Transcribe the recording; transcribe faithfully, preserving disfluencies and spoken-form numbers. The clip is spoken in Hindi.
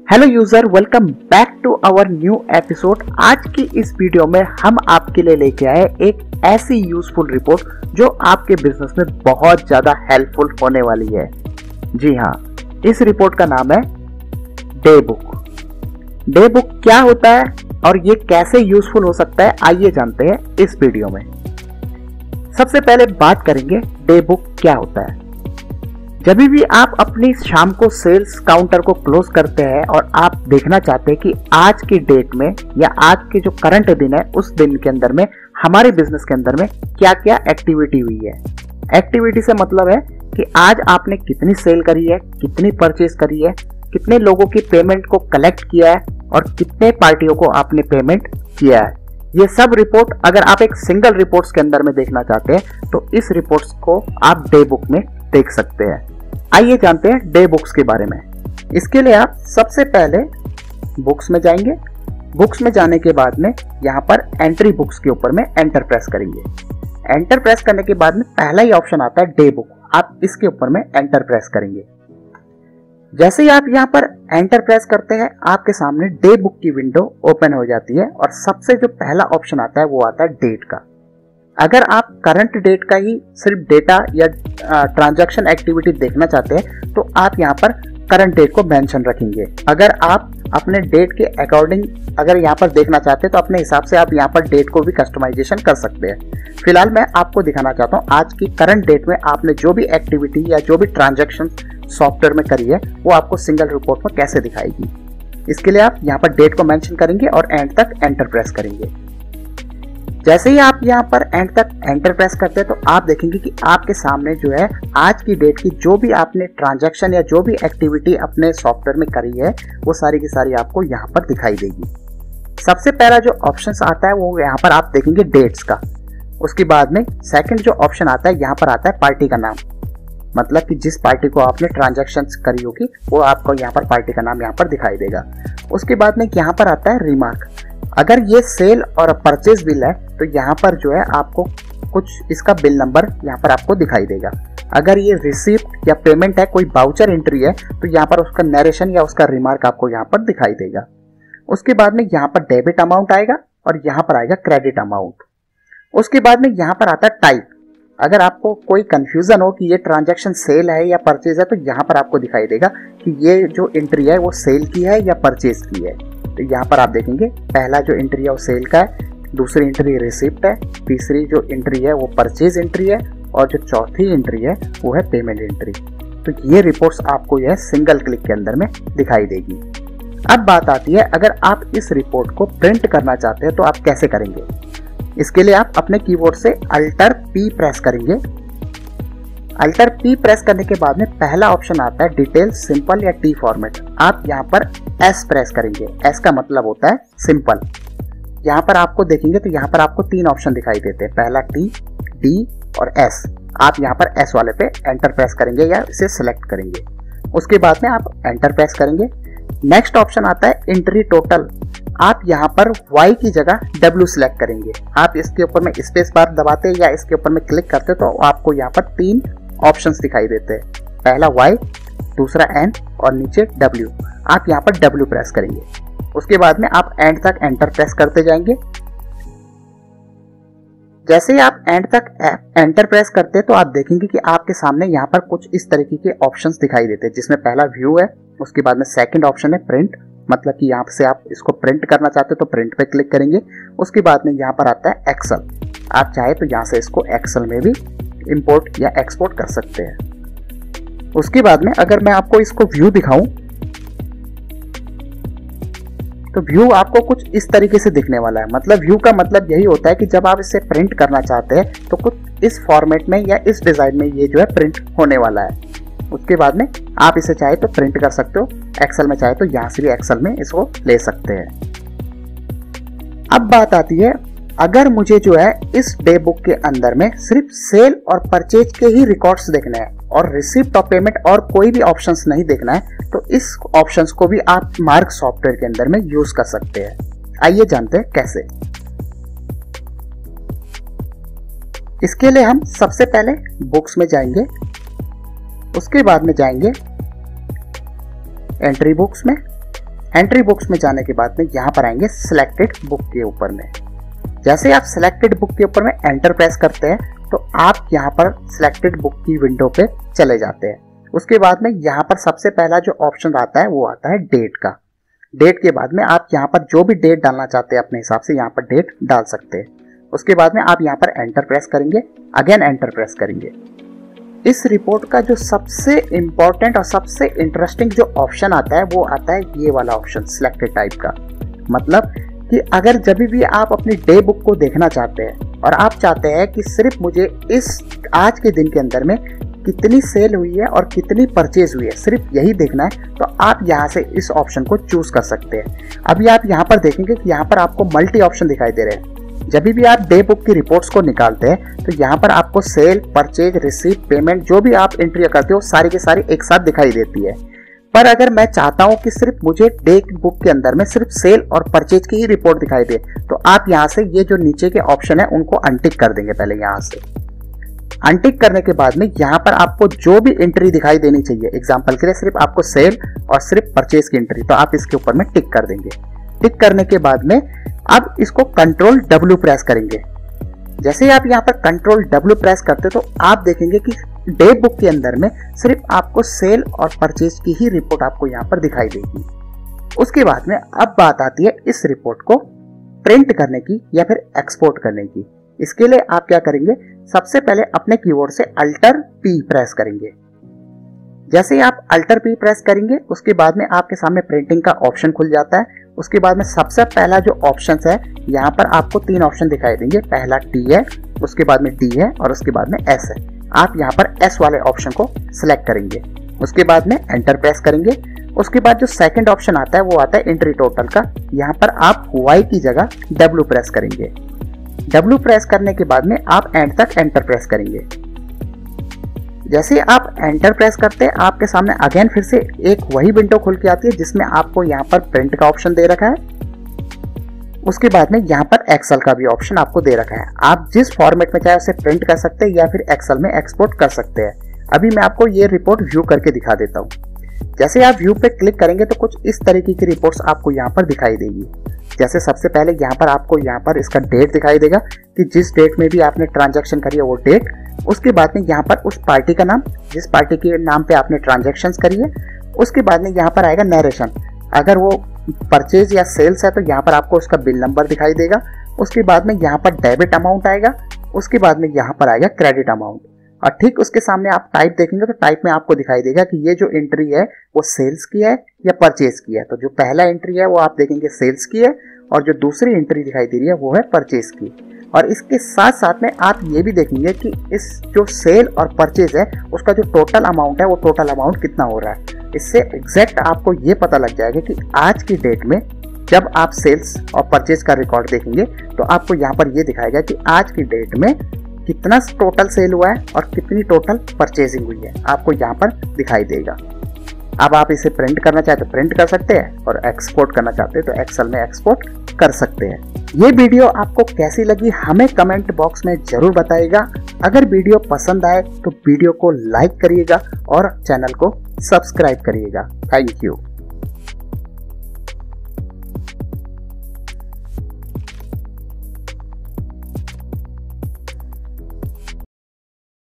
Hello user, welcome back to our new episode. आज की इस वीडियो में हम आपके लिए लेके आए एक ऐसी यूजफुल रिपोर्ट जो आपके बिजनेस में बहुत ज्यादा हेल्पफुल होने वाली है। जी हाँ, इस रिपोर्ट का नाम है डे बुक। डे बुक क्या होता है और ये कैसे यूजफुल हो सकता है, आइए जानते हैं इस वीडियो में। सबसे पहले बात करेंगे डे बुक क्या होता है। जब भी आप अपनी शाम को सेल्स काउंटर को क्लोज करते हैं और आप देखना चाहते हैं कि आज की डेट में या आज के जो करंट दिन है उस दिन के अंदर में हमारे बिजनेस के अंदर में क्या क्या एक्टिविटी हुई है। एक्टिविटी से मतलब है कि आज आपने कितनी सेल करी है, कितनी परचेज करी है, कितने लोगों की पेमेंट को कलेक्ट किया है और कितने पार्टियों को आपने पेमेंट किया है। ये सब रिपोर्ट अगर आप एक सिंगल रिपोर्ट्स के अंदर में देखना चाहते हैं तो इस रिपोर्ट्स को आप डे बुक में देख सकते हैं। आइए जानते हैं डे बुक्स के बारे में। इसके लिए आप सबसे पहले बुक्स में जाएंगे। बुक्स में जाने के बाद में यहाँ पर एंट्री बुक्स के ऊपर में एंटर प्रेस करेंगे। एंटर प्रेस करने के बाद में पहला ही ऑप्शन आता है डे बुक, आप इसके ऊपर में एंटर प्रेस करेंगे। जैसे ही आप यहाँ पर एंटर प्रेस करते हैं आपके सामने डे बुक की विंडो ओपन हो जाती है और सबसे जो पहला ऑप्शन आता है वो आता है डेट का। अगर आप करंट डेट का ही सिर्फ डेटा या ट्रांजैक्शन एक्टिविटी देखना चाहते हैं तो आप यहाँ पर करंट डेट को मेंशन रखेंगे। अगर आप अपने डेट के अकॉर्डिंग अगर यहाँ पर देखना चाहते हैं तो अपने हिसाब से आप यहाँ पर डेट को भी कस्टमाइजेशन कर सकते हैं। फिलहाल मैं आपको दिखाना चाहता हूँ आज की करंट डेट में आपने जो भी एक्टिविटी या जो भी ट्रांजैक्शन सॉफ्टवेयर में करी है वो आपको सिंगल रिपोर्ट में कैसे दिखाएगी। इसके लिए आप यहाँ पर डेट को मेंशन करेंगे और एंड तक एंटर प्रेस करेंगे। जैसे ही आप यहाँ पर एंड तक एंटर प्रेस करते हैं तो आप देखेंगे कि आपके सामने जो है आज की डेट की जो भी आपने ट्रांजैक्शन या जो भी एक्टिविटी अपने सॉफ्टवेयर में करी है वो सारी की सारी आपको यहाँ पर दिखाई देगी। सबसे पहला जो ऑप्शन आता है वो यहाँ पर आप देखेंगे डेट्स का। उसके बाद में सेकंड जो ऑप्शन आता है यहाँ पर आता है पार्टी का नाम, मतलब कि जिस पार्टी को आपने ट्रांजैक्शन करी होगी वो आपको यहाँ पर पार्टी का नाम यहाँ पर दिखाई देगा। उसके बाद में यहाँ पर आता है रिमार्क। अगर ये सेल और परचेज बिल है तो यहाँ पर जो है आपको कुछ इसका बिल नंबर यहाँ पर आपको दिखाई देगा। अगर ये रिसिप्ट या पेमेंट है, कोई बाउचर एंट्री है तो यहाँ पर उसका नरेशन या उसका रिमार्क आपको यहाँ पर दिखाई देगा। उसके बाद में यहाँ पर डेबिट अमाउंट आएगा और यहाँ पर आएगा क्रेडिट अमाउंट। उसके बाद में यहाँ पर आता है टाइप। अगर आपको कोई कंफ्यूजन हो कि ये ट्रांजैक्शन सेल है या परचेज है तो यहाँ पर आपको दिखाई देगा कि ये जो एंट्री है वो सेल की है या परचेज की है। तो यहाँ पर आप देखेंगे पहला जो एंट्री है वो सेल का है, दूसरी एंट्री रिसिप्ट है, तीसरी जो एंट्री है वो परचेज एंट्री है और जो चौथी एंट्री है वो है पेमेंट एंट्री। तो ये रिपोर्ट्स आपको यह सिंगल क्लिक के अंदर में दिखाई देगी। अब बात आती है अगर आप इस रिपोर्ट को प्रिंट करना चाहते हैं तो आप कैसे करेंगे। इसके लिए आप अपने कीबोर्ड से अल्टर पी प्रेस करेंगे। अल्टर पी प्रेस करने के बाद में पहला ऑप्शन आता है डिटेल, सिंपल या टी फॉर्मेट। आप यहाँ पर एस प्रेस करेंगे। एस का मतलब होता है सिंपल। यहाँ पर आपको देखेंगे तो यहाँ पर आपको तीन ऑप्शन दिखाई देते हैं, पहला टी, डी और एस। आप यहाँ पर एस वाले पे एंटर प्रेस करेंगे या इसे सिलेक्ट करेंगे। उसके बाद में आप एंटर प्रेस करेंगे। नेक्स्ट ऑप्शन आता है एंट्री टोटल। आप यहाँ पर वाई की जगह डब्ल्यू सिलेक्ट करेंगे। आप इसके ऊपर में स्पेस बार दबाते हैं या इसके ऊपर में क्लिक करते तो आपको यहाँ पर तीन ऑप्शंस दिखाई देते हैं, पहला वाई, दूसरा एन और नीचे डब्ल्यू। आप यहाँ पर डब्ल्यू प्रेस करेंगे। उसके बाद में आप एंड तक एंटर प्रेस करते जाएंगे। जैसे ही आप एंड तक एंटर प्रेस करते हैं तो आप देखेंगे कि आपके सामने यहाँ पर कुछ इस तरीके के ऑप्शंस दिखाई देते हैं, जिसमें पहला व्यू है। उसके बाद में सेकंड ऑप्शन है प्रिंट, मतलब कि यहाँ से आप इसको प्रिंट करना चाहते हो तो प्रिंट पे क्लिक करेंगे। उसके बाद में यहाँ पर आता है एक्सेल। आप चाहे तो यहाँ से इसको एक्सेल में भी इंपोर्ट या एक्सपोर्ट कर सकते हैं। उसके बाद में अगर मैं आपको इसको व्यू दिखाऊं तो व्यू आपको कुछ इस तरीके से दिखने वाला है। मतलब व्यू का मतलब यही होता है कि जब आप इसे प्रिंट करना चाहते हैं तो कुछ इस फॉर्मेट में या इस डिजाइन में ये जो है प्रिंट होने वाला है। उसके बाद में आप इसे चाहे तो प्रिंट कर सकते हो, एक्सेल में चाहे तो यहाँ से भी एक्सेल में इसको ले सकते हैं। अब बात आती है अगर मुझे जो है इस डे बुक के अंदर में सिर्फ सेल और परचेज के ही रिकॉर्ड्स देखने हैं और रिसिप्ट और पेमेंट और कोई भी ऑप्शंस नहीं देखना है तो इस ऑप्शंस को भी आप मार्क सॉफ्टवेयर के अंदर में यूज कर सकते हैं। आइए जानते हैं कैसे। इसके लिए हम सबसे पहले बुक्स में जाएंगे। उसके बाद में जाएंगे एंट्री बुक्स में। एंट्री बुक्स में जाने के बाद में यहाँ पर आएंगे सिलेक्टेड बुक के ऊपर में। जैसे आप सिलेक्टेड बुक के ऊपर में एंटर प्रेस करते हैं तो आप यहाँ पर सिलेक्टेड बुक की विंडो पे चले जाते हैं। उसके बाद में यहाँ पर सबसे पहला जो ऑप्शन आता है वो आता है डेट का। डेट के बाद में आप यहाँ पर जो भी डेट डालना चाहते हैं अपने हिसाब से यहाँ पर डेट डाल सकते हैं। उसके बाद में आप यहाँ पर एंटर प्रेस करेंगे, अगेन एंटर प्रेस करेंगे। इस रिपोर्ट का जो सबसे इंपॉर्टेंट और सबसे इंटरेस्टिंग जो ऑप्शन आता है वो आता है ये वाला ऑप्शन, सिलेक्टेड टाइप का। मतलब कि अगर जब भी आप अपनी डे बुक को देखना चाहते हैं और आप चाहते हैं कि सिर्फ मुझे इस आज के दिन के अंदर में कितनी सेल हुई है और कितनी परचेज हुई है, सिर्फ यही देखना है, तो आप यहाँ से इस ऑप्शन को चूज कर सकते हैं। अभी आप यहाँ पर देखेंगे कि यहाँ पर आपको मल्टी ऑप्शन दिखाई दे रहे हैं। जब भी आप डे बुक की रिपोर्ट्स को निकालते हैं तो यहाँ पर आपको सेल, परचेज, रिसीव, पेमेंट जो भी आप एंट्री करते हो सारी के सारी एक साथ दिखाई देती है। पर अगर मैं चाहता हूं कि सिर्फ मुझे डे बुक के अंदर में सिर्फ सेल और परचेज की ही रिपोर्ट दिखाई दे, तो आप यहां से ये जो नीचे के ऑप्शन है उनको अनटिक कर देंगे। पहले यहां से अनटिक करने के बाद में यहां पर आपको जो भी एंट्री दिखाई देनी चाहिए, एग्जांपल के लिए सिर्फ आपको सेल और सिर्फ परचेज की एंट्री, तो आप इसके ऊपर में टिक कर देंगे। टिक करने के बाद में अब इसको कंट्रोल डब्ल्यू प्रेस करेंगे। जैसे ही आप यहाँ पर कंट्रोल डब्ल्यू प्रेस करते तो आप देखेंगे कि डे बुक के अंदर में सिर्फ आपको सेल और परचेज की ही रिपोर्ट आपको यहाँ पर दिखाई देगी। उसके बाद में अब बात आती है इस रिपोर्ट को प्रिंट करने की या फिर एक्सपोर्ट करने की। इसके लिए आप क्या करेंगे, सबसे पहले अपने कीबोर्ड से अल्टर पी प्रेस करेंगे। जैसे ही आप अल्टर पी प्रेस करेंगे उसके बाद में आपके सामने प्रिंटिंग का ऑप्शन खुल जाता है। उसके बाद में सबसे पहला जो ऑप्शन है यहाँ पर आपको तीन ऑप्शन दिखाई देंगे। पहला टी है, उसके बाद में डी है और उसके बाद में एस है। आप यहाँ पर एस वाले ऑप्शन को सिलेक्ट करेंगे। उसके बाद में एंटर प्रेस करेंगे। उसके बाद जो सेकंड ऑप्शन आता है वो आता है एंट्री टोटल का। यहाँ पर आप वाई की जगह डब्ल्यू प्रेस करेंगे। डब्ल्यू प्रेस करने के बाद में आप एंड तक एंटर प्रेस करेंगे। जैसे आप एंटर प्रेस करते हैं आपके सामने अगेन फिर से एक वही विंडो खुल के आती है जिसमें आपको यहाँ पर प्रिंट का ऑप्शन दे रखा है। उसके बाद में यहाँ पर एक्सेल का भी ऑप्शन आपको दे रखा है। आप जिस फॉर्मेट में चाहे उसे प्रिंट कर सकते हैं या फिर एक्सेल में एक्सपोर्ट कर सकते हैं। अभी मैं आपको ये रिपोर्ट व्यू करके दिखा देता हूँ। जैसे आप व्यू पे क्लिक करेंगे तो कुछ इस तरीके की रिपोर्ट्स आपको यहाँ पर दिखाई देगी। जैसे सबसे पहले यहाँ पर आपको यहाँ पर इसका डेट दिखाई देगा कि जिस डेट में भी आपने ट्रांजैक्शन करी है वो डेट। उसके बाद में यहाँ पर उस पार्टी का नाम, जिस पार्टी के नाम पे आपने ट्रांजैक्शन करी है। उसके बाद में यहाँ पर आएगा नरेशन, अगर वो परचेज या सेल्स है तो यहाँ पर आपको उसका बिल नंबर दिखाई देगा। उसके बाद में यहाँ पर डेबिट अमाउंट आएगा। उसके बाद में यहाँ पर आएगा क्रेडिट अमाउंट। और ठीक उसके सामने आप टाइप देखेंगे तो टाइप में आपको दिखाई देगा कि ये जो एंट्री है वो सेल्स की है या परचेज की है। तो जो पहला एंट्री है वो आप देखेंगे सेल्स की है और जो दूसरी एंट्री दिखाई दे रही है वो है परचेज की। और इसके साथ साथ में आप ये भी देखेंगे कि इस जो सेल और परचेज है उसका जो टोटल अमाउंट है वो टोटल अमाउंट कितना हो रहा है। इससे एग्जैक्ट आपको ये पता लग जाएगा कि आज की डेट में जब आप सेल्स और परचेज का रिकॉर्ड देखेंगे तो आपको यहाँ पर ये दिखाएगा कि आज की डेट में कितना टोटल सेल हुआ है और कितनी टोटल परचेजिंग हुई है, आपको यहाँ पर दिखाई देगा। अब आप इसे प्रिंट करना चाहते तो प्रिंट कर सकते हैं और एक्सपोर्ट करना चाहते हैं तो एक्सेल में एक्सपोर्ट कर सकते हैं। ये वीडियो आपको कैसी लगी हमें कमेंट बॉक्स में जरूर बताइएगा। अगर वीडियो पसंद आए तो वीडियो को लाइक करिएगा और चैनल को सब्सक्राइब करिएगा। Thank you.